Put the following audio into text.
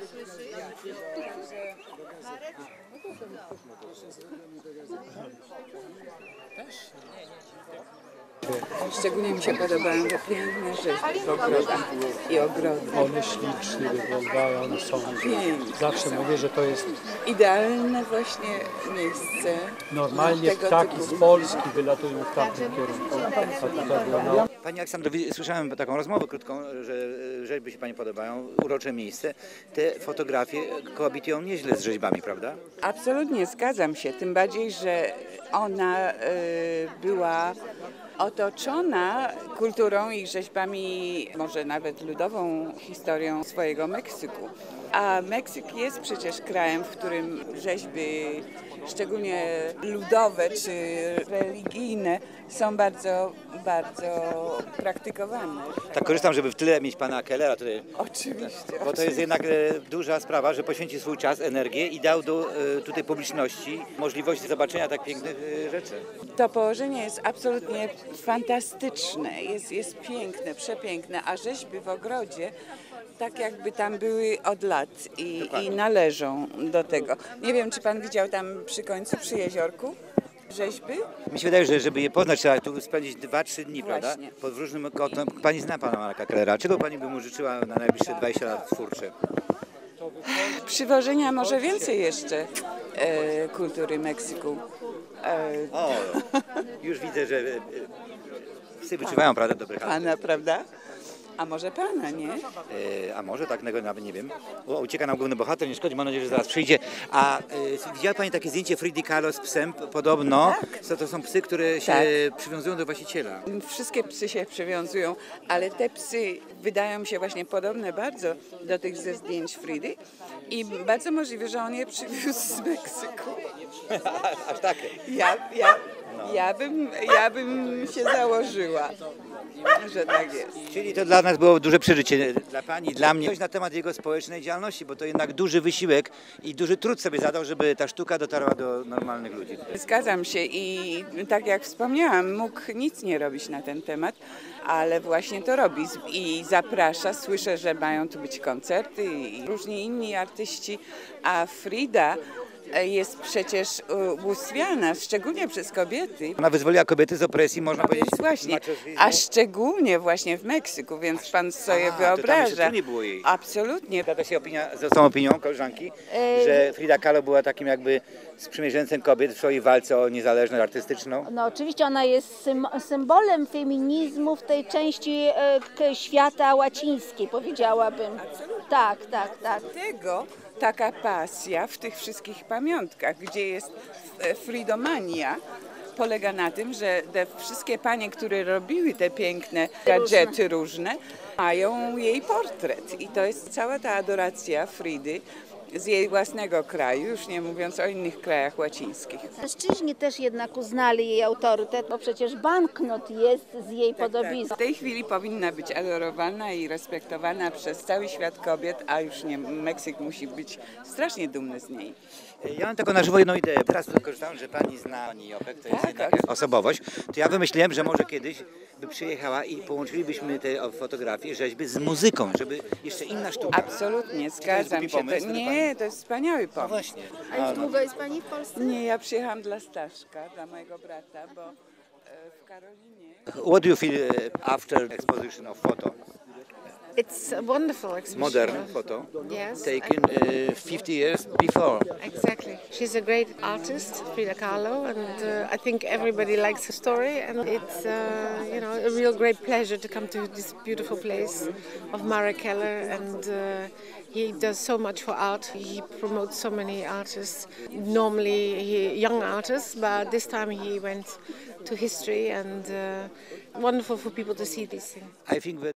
Szczególnie mi się podobają te piękne rzeźby w ogrodach i ogrody. One ślicznie wyglądają, one są. Zawsze mówię, że to jest Idealne właśnie miejsce. normalnie ptaki z Polski wylatują w tamtym kierunku. A tutaj było Pani Aleksandro, słyszałem taką rozmowę krótką, że rzeźby się Pani podobają, urocze miejsce. Te fotografie koabitują nieźle z rzeźbami, prawda? Absolutnie zgadzam się, tym bardziej, że ona była otoczona kulturą i rzeźbami, może nawet ludową historią swojego Meksyku. A Meksyk jest przecież krajem, w którym rzeźby, szczególnie ludowe czy religijne, są bardzo, bardzo praktykowane. Tak korzystam, żeby w tyle mieć Pana Kellera tutaj. Oczywiście. Bo to jest jednak duża sprawa, że poświęci swój czas, energię i dał do tutaj publiczności możliwość zobaczenia tak pięknych rzeczy. To położenie jest absolutnie fantastyczne, jest piękne, przepiękne, a rzeźby w ogrodzie tak jakby tam były od lat i należą do tego. Nie wiem, czy pan widział tam przy końcu, przy jeziorku rzeźby? Mi się wydaje, że żeby je poznać, trzeba tu spędzić 2-3 dni, prawda? Właśnie. Pod różnym kątem. Pani zna Pana Marka Kellera. Czego Pani by mu życzyła na najbliższe 20 lat twórcze? Przywożenia może więcej jeszcze kultury Meksyku. O, już widzę, że psy wyczuwają, prawda, dobry charakter. Pana, prawda? A może pana, nie? A może tak, nawet nie wiem. Ucieka nam główny bohater, nie szkodzi, mam nadzieję, że zaraz przyjdzie. A widziała Pani takie zdjęcie Fridy Kahlo z psem? Podobno to są psy, które się przywiązują do właściciela. Wszystkie psy się przywiązują, ale te psy wydają mi się właśnie podobne bardzo do tych ze zdjęć Fridy i bardzo możliwe, że on je przywiózł z Meksyku. Aż tak. Ja bym się założyła, że tak jest. Czyli to dla nas było duże przeżycie, dla Pani, dla mnie. Coś na temat jego społecznej działalności, bo to jednak duży wysiłek i duży trud sobie zadał, żeby ta sztuka dotarła do normalnych ludzi. Zgadzam się i tak jak wspomniałam, mógł nic nie robić na ten temat, ale właśnie to robi i zaprasza. Słyszę, że mają tu być koncerty i różni inni artyści, a Frida jest przecież ubóstwiana, szczególnie przez kobiety. Ona wyzwoliła kobiety z opresji, można powiedzieć. Właśnie, a szczególnie właśnie w Meksyku, więc pan sobie wyobraża. To tam nie było jej. Absolutnie. Zgadza się z tą opinią koleżanki, że Frida Kahlo była takim jakby sprzymierzeńcem kobiet w swojej walce o niezależność artystyczną? No oczywiście ona jest symbolem feminizmu w tej części świata łacińskiej, powiedziałabym. Tak. Dlatego taka pasja w tych wszystkich pamiątkach, gdzie jest fridomania, polega na tym, że te wszystkie panie, które robiły te piękne gadżety różne, mają jej portret. I to jest cała ta adoracja Fridy z jej własnego kraju, już nie mówiąc o innych krajach łacińskich. Mężczyźni też jednak uznali jej autorytet, bo przecież banknot jest z jej podobizną. W tej chwili powinna być adorowana i respektowana przez cały świat kobiet, a już nie, Meksyk musi być strasznie dumny z niej. Ja mam taką na żywo jedną ideę. Teraz korzystałem, że Pani zna Pani Jopek, to jest jednak osobowość. To ja wymyśliłem, że może kiedyś by przyjechała i połączylibyśmy te fotografie, rzeźby z muzyką, żeby jeszcze inna sztuka. Absolutnie, zgadzam się. Pomysł, nie, to jest wspaniały pomysł. No właśnie. A już długo jest Pani w Polsce? Nie, ja przyjechałam dla Staszka, dla mojego brata, bo w Karolinie... What do you feel after exposition of photo? It's a wonderful exhibition. Modern photo, Yes. taken 50 years before. Exactly. She's a great artist, Frida Kahlo, and I think everybody likes her story. And it's, a real great pleasure to come to this beautiful place of Marek Keller. And he does so much for art. He promotes so many artists. Normally, young artists, but this time he went to history, and wonderful for people to see these things. I think that